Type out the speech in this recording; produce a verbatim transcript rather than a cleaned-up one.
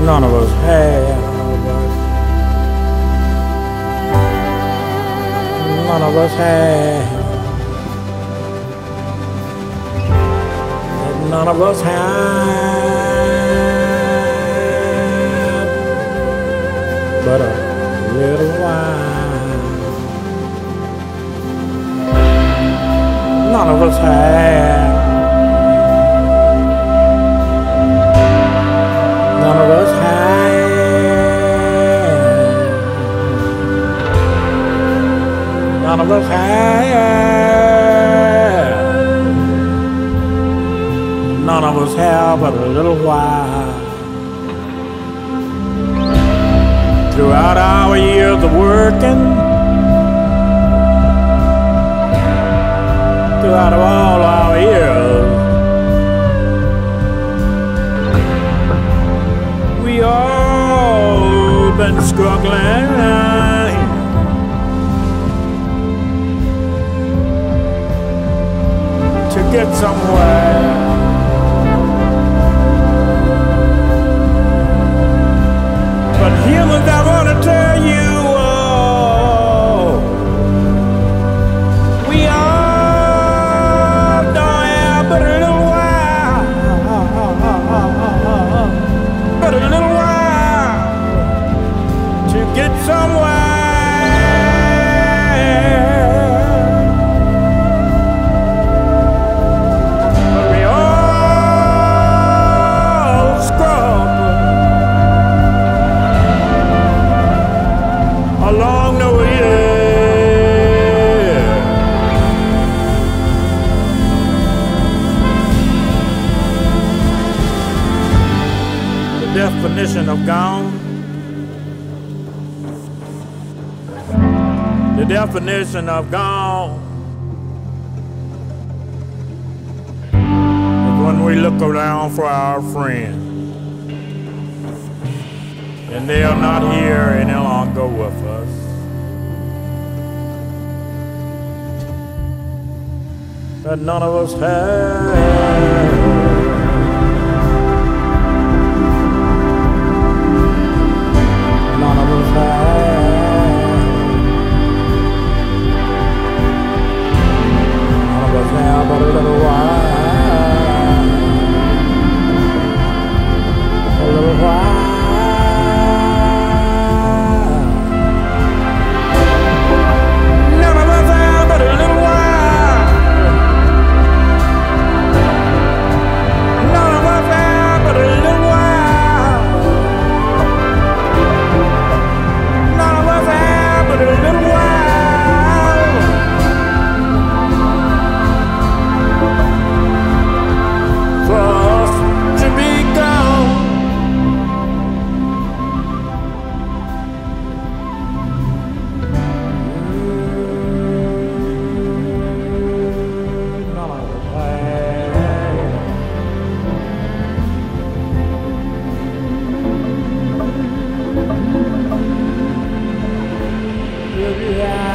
none of us have, none of us have, none of us have, but a little while. None of us have, none of us have, none of us have, none of us have but a little while. Throughout our years of working, throughout all our years, we all been struggling to get somewhere. But humans, I want to tell you, oh, we all don't have but a little while, but a little while to get somewhere. But we all scrub along the way. The definition of gone, the definition of gone is when we look around for our friends and they are not here any longer with us. But none of us have, none of us have, none of us have but a little while, a little while. Yeah.